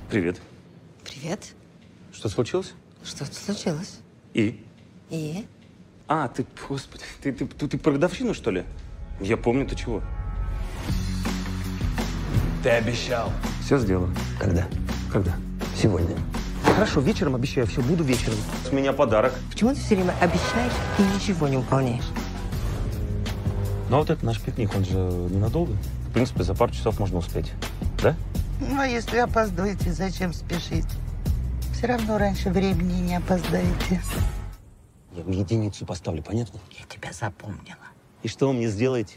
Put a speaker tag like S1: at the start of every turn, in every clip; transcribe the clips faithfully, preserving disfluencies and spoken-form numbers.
S1: Привет.
S2: Привет.
S1: Что случилось?
S2: Что-то случилось.
S1: И?
S2: И?
S1: А, ты, господи, ты, ты, ты, ты про годовщину, что ли? Я помню, ты чего?
S3: Ты обещал.
S1: Все сделаю.
S3: Когда?
S1: Когда?
S3: Сегодня.
S1: Хорошо, вечером обещаю, все, буду вечером. С меня подарок.
S2: Почему ты все время обещаешь и ничего не выполняешь?
S1: Ну, а вот это наш пикник, он же ненадолго. В принципе, за пару часов можно успеть. Да?
S4: Ну, а если опаздываете, зачем спешить? Все равно раньше времени не опоздаете.
S3: Я в единицу поставлю, понятно?
S4: Я тебя запомнила.
S3: И что вы мне сделаете?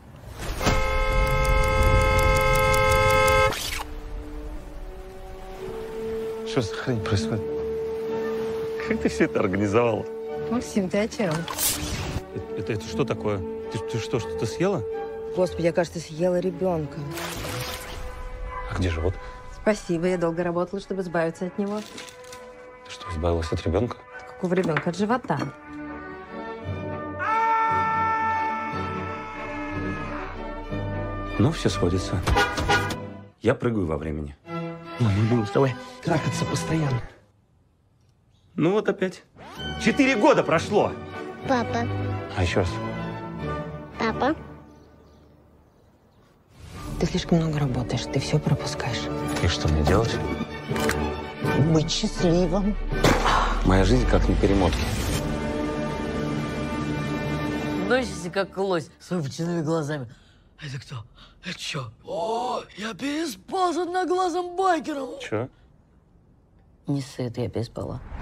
S1: Что за хрень происходит? Как ты все это организовал?
S2: Максим, ты о чем?
S1: Это, это, это что такое? Ты, ты что, что-то съела?
S2: Господи, я, кажется, съела ребенка.
S1: А где живот?
S2: Спасибо, я долго работала, чтобы избавиться от него.
S1: Ты что, избавилась от ребенка?
S2: Какого ребенка? От живота.
S1: Ну, все сходится. Я прыгаю во времени.
S3: Ну, мы будем с тобой трахаться постоянно.
S1: Ну вот опять. Четыре года прошло!
S5: Папа,
S1: А еще раз.
S5: папа,
S2: Ты слишком много работаешь, ты все пропускаешь.
S1: И что мне делать?
S4: Быть счастливым.
S1: Моя жизнь как на перемотке.
S6: Носишься как лось с выпученными глазами. Это кто? Это что? О, я переспал с одноглазым байкером.
S1: Че?
S6: Не сыт, я переспала.